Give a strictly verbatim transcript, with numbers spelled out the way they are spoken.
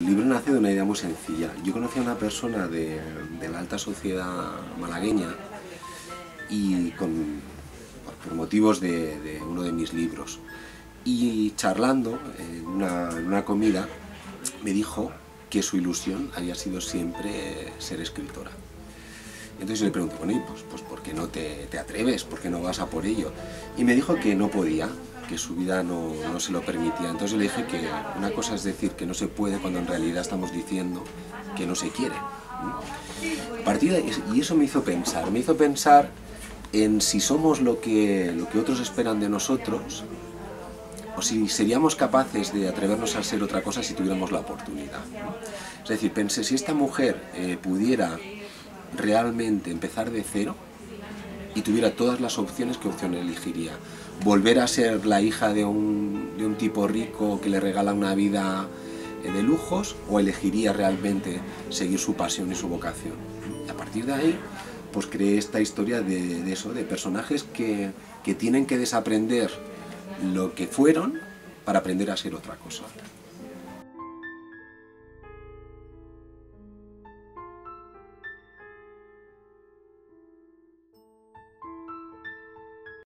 El libro nace de una idea muy sencilla. Yo conocí a una persona de, de la alta sociedad malagueña y con, por motivos de, de uno de mis libros. Y charlando en una, en una comida me dijo que su ilusión había sido siempre ser escritora. Entonces le pregunté, bueno, ¿y pues, pues por qué no te, te atreves? ¿Por qué no vas a por ello? Y me dijo que no podía, que su vida no, no se lo permitía. Entonces le dije que una cosa es decir que no se puede cuando en realidad estamos diciendo que no se quiere. A partir de, y eso me hizo pensar, me hizo pensar en si somos lo que, lo que otros esperan de nosotros, o si seríamos capaces de atrevernos a ser otra cosa si tuviéramos la oportunidad. Es decir, pensé, si esta mujer eh, pudiera realmente empezar de cero y tuviera todas las opciones, ¿qué opción elegiría? ¿Volver a ser la hija de un, de un tipo rico que le regala una vida de lujos, o elegiría realmente seguir su pasión y su vocación? Y a partir de ahí, pues creé esta historia de, de eso, de personajes que, que tienen que desaprender lo que fueron para aprender a ser otra cosa.